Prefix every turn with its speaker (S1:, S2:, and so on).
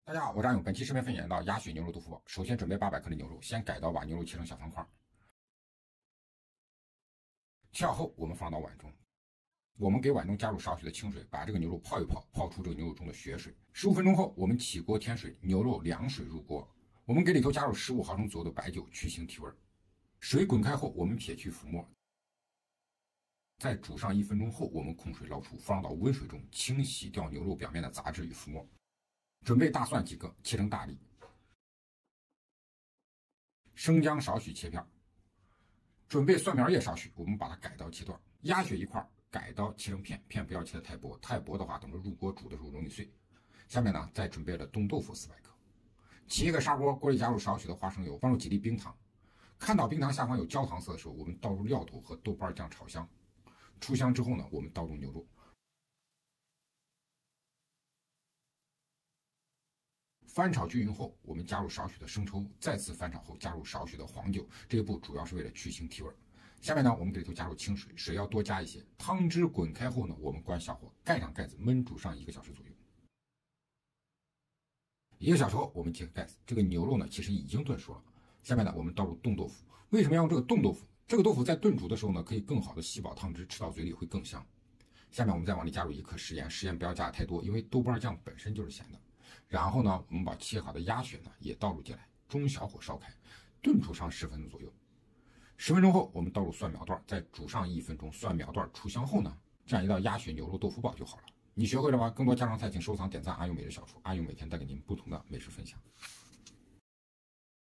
S1: 大家好，我是阿勇。本期视频分享到鸭血牛肉豆腐煲。首先准备800克的牛肉，先改刀把牛肉切成小方块，切好后我们放到碗中。我们给碗中加入少许的清水，把这个牛肉泡一泡，泡出这个牛肉中的血水。15分钟后，我们起锅添水，牛肉凉水入锅。我们给里头加入15毫升左右的白酒，去腥提味。水滚开后，我们撇去浮沫。在煮上1分钟后，我们控水捞出，放到温水中清洗掉牛肉表面的杂质与浮沫。准备大蒜几个，切成大粒；生姜少许切片；准备蒜苗叶少许，我们把它改刀切段；鸭血1块，改刀切成片，片不要切得太薄，太薄的话，等着入锅煮的时候容易碎。下面呢，再准备了冻豆腐400克。起一个砂锅，锅里加入少许的花生油，放入几粒冰糖。看到冰糖下方有焦糖色的时候，我们倒入料头和豆瓣酱炒香。出香之后呢，我们倒入牛肉。翻炒均匀后，我们加入少许的生抽，再次翻炒后加入少许的黄酒。这一步主要是为了去腥提味。下面呢，我们给里头加入清水，水要多加一些。汤汁滚开后呢，我们关小火，盖上盖子焖煮上1个小时左右。1个小时后，我们揭开盖子，这个牛肉呢其实已经炖熟了。下面呢，我们倒入冻豆腐。为什么要用这个冻豆腐？这个豆腐在炖煮的时候呢，可以更好的吸饱汤汁，吃到嘴里会更香。下面我们再往里加入1颗食盐，食盐不要加的太多，因为豆瓣酱本身就是咸的。然后呢，我们把切好的鸭血呢也倒入进来，中小火烧开，炖煮上10分钟左右。10分钟后，我们倒入蒜苗段，再煮上1分钟。蒜苗段出香后呢，这样一道鸭血牛肉豆腐煲就好了。你学会了吗？更多家常菜请收藏点赞阿勇美食小厨，阿勇每天带给您不同的美食分享。